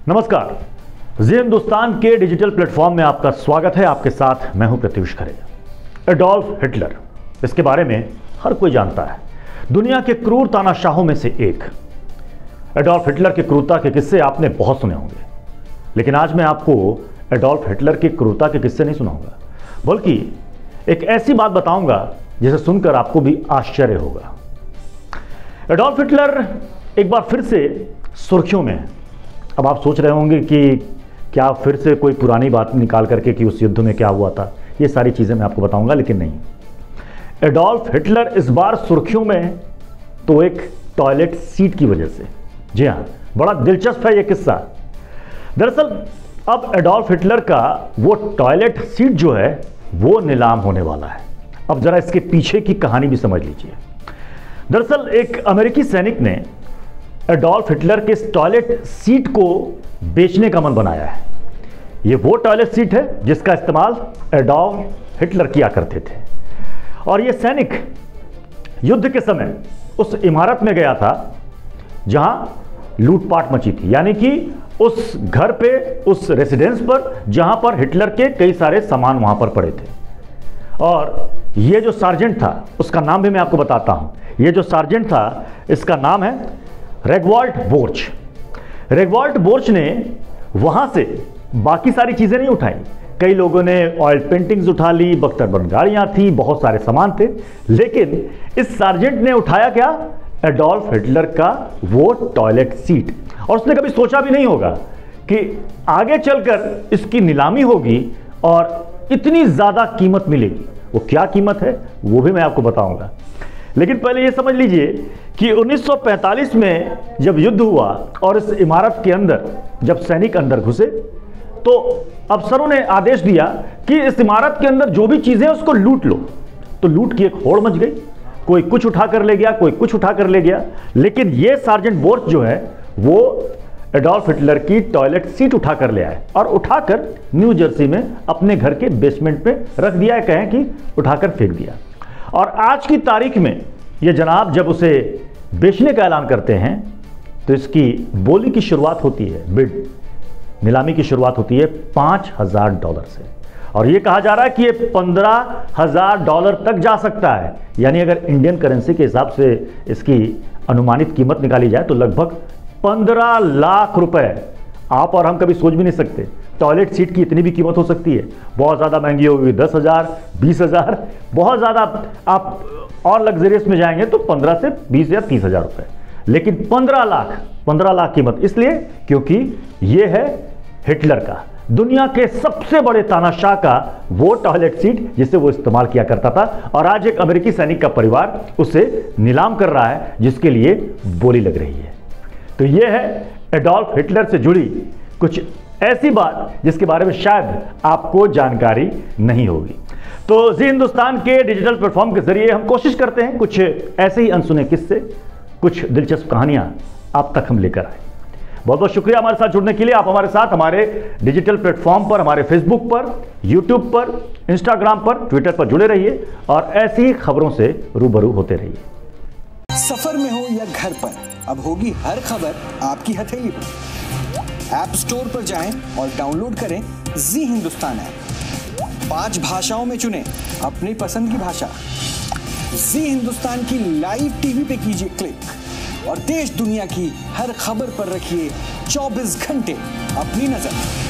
नमस्कार, जी हिंदुस्तान के digital platform में आपका स्वागत है। आपके साथ मैं हूं प्रत्युष खरे। एडोल्फ हिटलर, इसके बारे में हर कोई जानता है, दुनिया के क्रूर तानाशाहों में से एक। एडोल्फ हिटलर की क्रूरता के किस्से आपने बहुत सुने होंगे, लेकिन आज मैं आपको एडोल्फ हिटलर की क्रूरता के किस्से नहीं सुनाऊंगा, बल्कि एक ऐसी बात बताऊंगा जिसे सुनकर आपको भी आश्चर्य होगा। एडोल्फ हिटलर एक बार फिर से सुर्खियों में है। अब आप सोच रहे होंगे कि क्या फिर से कोई पुरानी बात निकाल करके कि उस युद्ध में क्या हुआ था। ये सारी चीज़ें मैं आपको बताऊंगा, लेकिन नहीं, एडोल्फ हिटलर इस बार सुर्खियों में है तो एक टॉयलेट सीट की वजह से। जी हाँ, बड़ा दिलचस्प है ये किस्सा। दरअसल अब एडोल्फ हिटलर का वो टॉयलेट सीट जो है वो नीलाम होने वाला है। अब जरा इसके पीछे की कहानी भी समझ लीजिए। दरअसल एक अमेरिकी सैनिक ने एडोल्फ हिटलर के इस टॉयलेट सीट को बेचने का मन बनाया है। ये वो टॉयलेट सीट है जिसका इस्तेमाल एडोल्फ हिटलर किया करते थे। और ये सैनिक युद्ध के समय उस इमारत में गया था जहां लूटपाट मची थी, यानी कि उस घर पे, उस रेसिडेंस पर जहां पर हिटलर के कई सारे सामान वहां पर पड़े थे। और ये जो सार्जेंट था, उसका नाम भी मैं आपको बताता हूं। ये जो सार्जेंट था, इसका नाम है रेगवाल्ट बोर्च। रेगवाल्ट बोर्च ने वहां से बाकी सारी चीजें नहीं उठाई। कई लोगों ने ऑयल पेंटिंग्स उठा ली, बख्तरबंद गाड़ियां थी, बहुत सारे सामान थे, लेकिन इस सार्जेंट ने उठाया क्या? एडोल्फ हिटलर का वो टॉयलेट सीट। और उसने कभी सोचा भी नहीं होगा कि आगे चलकर इसकी नीलामी होगी और इतनी ज्यादा कीमत मिलेगी। वो क्या कीमत है वो भी मैं आपको बताऊंगा, लेकिन पहले ये समझ लीजिए कि 1945 में जब युद्ध हुआ और इस इमारत के अंदर जब सैनिक अंदर घुसे तो अफसरों ने आदेश दिया कि इस इमारत के अंदर जो भी चीजें उसको लूट लो। तो लूट की एक होड़ मच गई, कोई कुछ उठा कर ले गया, कोई कुछ उठा कर ले गया। लेकिन ये सार्जेंट बोर्च जो है वो एडोल्फ हिटलर की टॉयलेट सीट उठा कर ले आए और उठाकर न्यू जर्सी में अपने घर के बेसमेंट पे रख दिया है, कहें कि उठाकर फेंक दिया। और आज की तारीख में ये जनाब जब उसे बेचने का ऐलान करते हैं तो इसकी बोली की शुरुआत होती है, बिड नीलामी की शुरुआत होती है $5,000 से। और ये कहा जा रहा है कि ये $15,000 तक जा सकता है। यानी अगर इंडियन करेंसी के हिसाब से इसकी अनुमानित कीमत निकाली जाए तो लगभग 15 लाख रुपए। आप और हम कभी सोच भी नहीं सकते टॉयलेट सीट की इतनी भी कीमत हो सकती है। बहुत ज़्यादा महंगी होगी 10,000, 20,000, बहुत ज़्यादा आप और लग्जरियस में जाएंगे तो 15 से 20 या 30,000 रुपए। लेकिन 15 लाख कीमत इसलिए क्योंकि ये है हिटलर का, दुनिया के सबसे बड़े तानाशाह का वो टॉयलेट सीट जिसे वो इस्तेमाल किया करता था। और आज एक अमेरिकी सैनिक का परिवार उसे नीलाम कर रहा है जिसके लिए बोली लग रही है। तो ये है एडोल्फ हिटलर से जुड़ी कुछ ऐसी बात जिसके बारे में शायद आपको जानकारी नहीं होगी। तो जी हिंदुस्तान के डिजिटल प्लेटफॉर्म के जरिए हम कोशिश करते हैं कुछ ऐसे ही अनसुने किस्से, कुछ दिलचस्प कहानियां आप तक हम लेकर आए। बहुत बहुत शुक्रिया हमारे साथ जुड़ने के लिए। आप हमारे साथ हमारे डिजिटल प्लेटफॉर्म पर, हमारे फेसबुक पर, यूट्यूब पर, इंस्टाग्राम पर, ट्विटर पर जुड़े रहिए और ऐसी ही खबरों से रूबरू होते रहिए। सफर में हो या घर पर, अब होगी हर खबर आपकी हथेली पर। ऐप स्टोर पर जाएं और डाउनलोड करें जी हिंदुस्तान ऐप। 5 भाषाओं में चुनें अपनी पसंद की भाषा। जी हिंदुस्तान की लाइव टीवी पे कीजिए क्लिक और देश दुनिया की हर खबर पर रखिए 24 घंटे अपनी नजर।